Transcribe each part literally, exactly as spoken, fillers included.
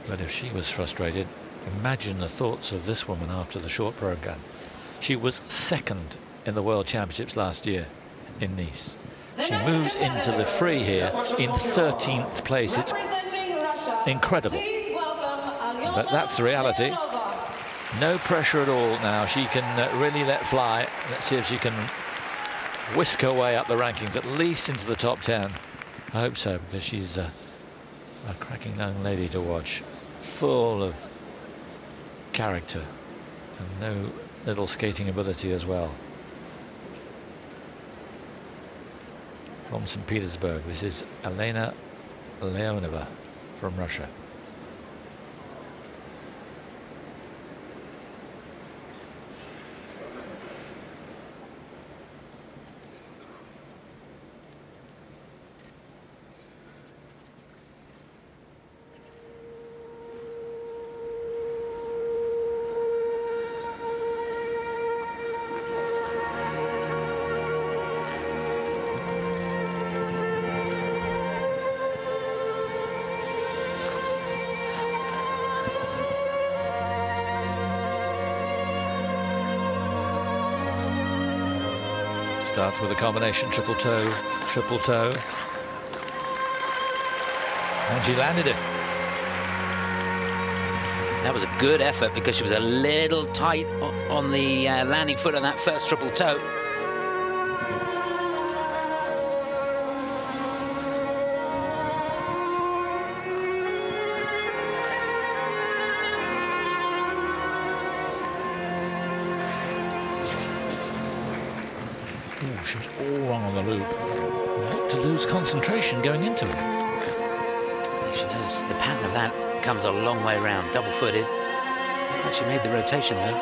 But if she was frustrated, imagine the thoughts of this woman after the short program. She was second in the World Championships last year in Nice. She moves into the free here in thirteenth place. It's incredible. But that's the reality. No pressure at all now. She can uh, really let fly. Let's see if she can whisk her way up the rankings, at least into the top ten. I hope so, because she's uh, a cracking young lady to watch. Full of character and no little skating ability as well. From Saint Petersburg, this is Elena Leonova from Russia. Starts with a combination triple toe, triple toe. And she landed it. That was a good effort because she was a little tight on the uh, landing foot on that first triple toe. Ooh, she was all wrong on the loop. Not to lose concentration going into it. She does. The pattern of that comes a long way around, double-footed. She made the rotation though.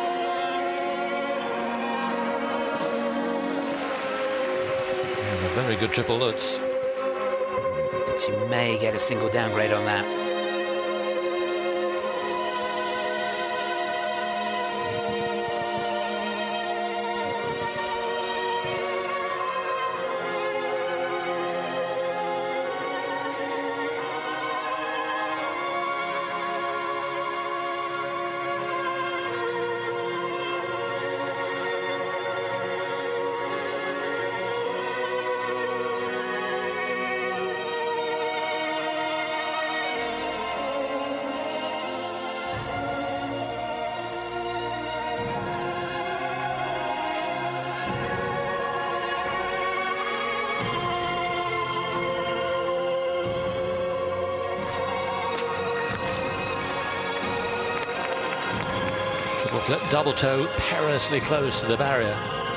And a very good triple Lutz. I think she may get a single downgrade on that. Triple flip, double toe, perilously close to the barrier.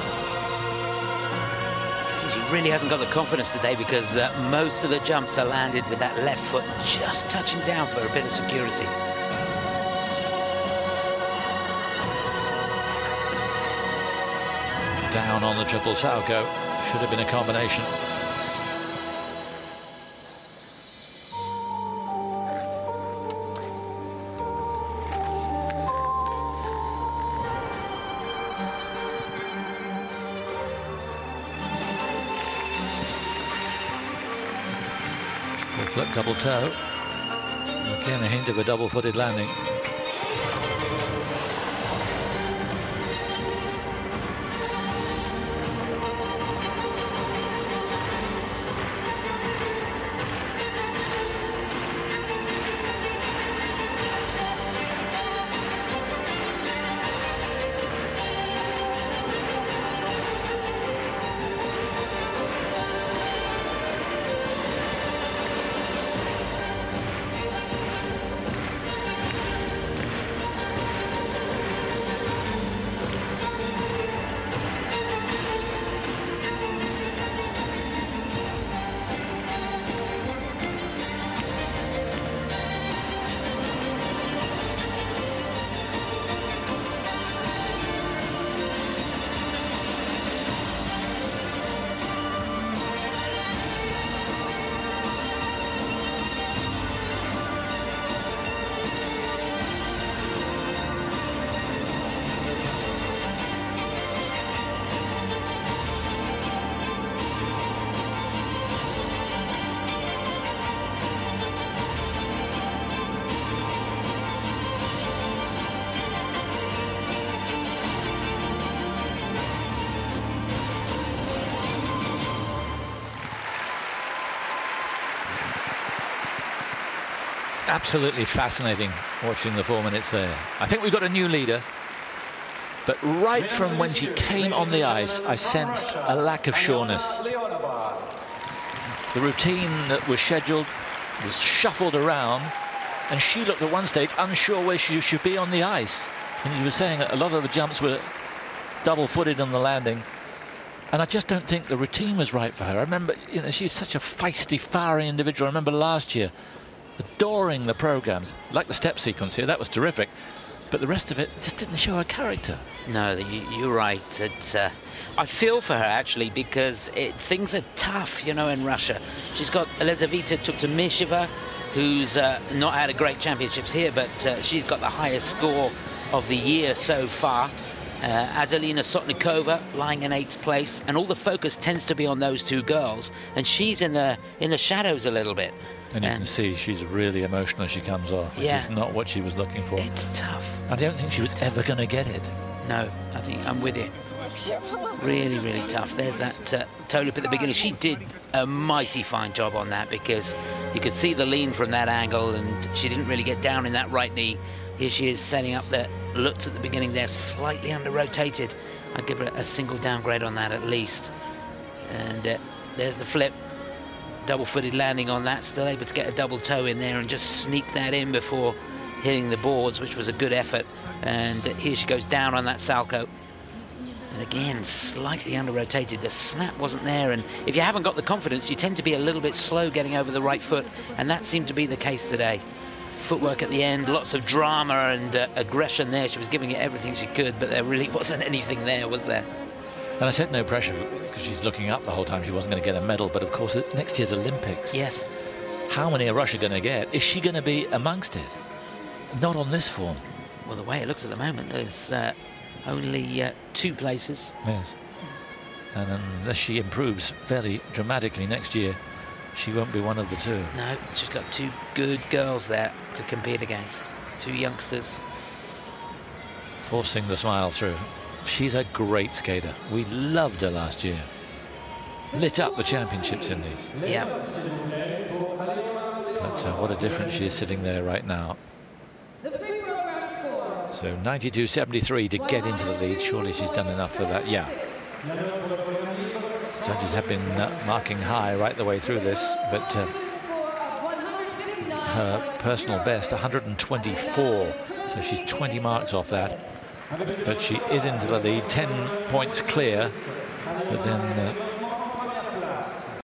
You see, she really hasn't got the confidence today because uh, most of the jumps are landed with that left foot just touching down for a bit of security. Down on the triple Salchow. Should have been a combination. Flip double toe. Again, a hint of a double-footed landing. Absolutely fascinating watching the four minutes there. I think we've got a new leader, but right from when she came on the ice, I sensed a lack of sureness. The routine that was scheduled was shuffled around, and she looked at one stage unsure where she should be on the ice. And you were saying that a lot of the jumps were double-footed on the landing, and I just don't think the routine was right for her. I remember, you know, she's such a feisty, fiery individual. I remember last year adoring the programs, like the step sequence here. That was terrific, but the rest of it just didn't show her character. No, you, you're right. It's, uh, I feel for her, actually, because it, things are tough, you know, in Russia. She's got Elizaveta Tuktamisheva, who's uh, not had a great championships here, but uh, she's got the highest score of the year so far. Uh, Adelina Sotnikova lying in eighth place, and all the focus tends to be on those two girls, and she's in the in the shadows a little bit. And you and can see she's really emotional as she comes off. This yeah, is not what she was looking for. It's tough. I don't think she was ever going to get it. No, I think I'm with you. Really, really tough. There's that uh, toe loop at the beginning. She did a mighty fine job on that, because you could see the lean from that angle, and she didn't really get down in that right knee. Here she is setting up the looks at the beginning there, slightly under-rotated. I'd give her a single downgrade on that at least. And uh, there's the flip. Double-footed landing on that, still able to get a double toe in there and just sneak that in before hitting the boards, which was a good effort. And uh, here she goes down on that Salchow. And again, slightly under-rotated. The snap wasn't there, and if you haven't got the confidence, you tend to be a little bit slow getting over the right foot, and that seemed to be the case today. Footwork at the end, lots of drama and uh, aggression there. She was giving it everything she could, but there really wasn't anything there, was there? And I said no pressure, because she's looking up the whole time. She wasn't going to get a medal, but of course it's next year's Olympics. Yes. How many are Russia going to get? Is she going to be amongst it? Not on this form. Well, the way it looks at the moment, there's uh, only uh, two places. Yes. And unless she improves fairly dramatically next year, she won't be one of the two. No, she's got two good girls there to compete against. Two youngsters. Forcing the smile through. She's a great skater. We loved her last year. Lit up the championships in these. Yeah. But uh, what a difference she is sitting there right now. So ninety-two seventy-three to get into the lead. Surely she's done enough for that. Yeah. Judges have been uh, marking high right the way through this, but uh, her personal best, one hundred twenty-four, so she's twenty marks off that. But she is into the lead, ten points clear, but then uh,